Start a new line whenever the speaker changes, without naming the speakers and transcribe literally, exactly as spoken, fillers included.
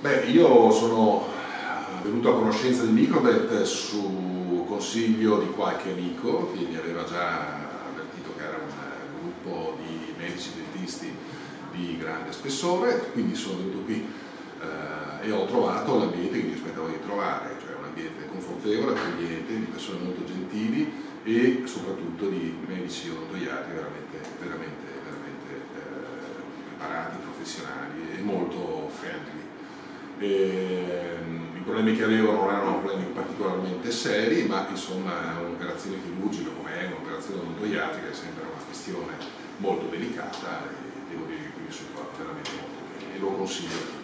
Beh, io sono venuto a conoscenza di Micromet su consiglio di qualche amico che mi aveva già avvertito che era un gruppo di medici dentisti di grande spessore, quindi sono venuto qui eh, e ho trovato l'ambiente che mi aspettavo di trovare, cioè un ambiente confortevole, accogliente, di persone molto gentili e soprattutto di medici odontoiatri veramente, veramente, veramente eh, preparati, professionali e molto friendly. E, I problemi che avevo non erano problemi particolarmente seri, ma insomma un'operazione chirurgica come è un'operazione odontoiatrica è sempre una questione molto delicata e devo dire che mi sono trovato veramente molto bene e lo consiglio.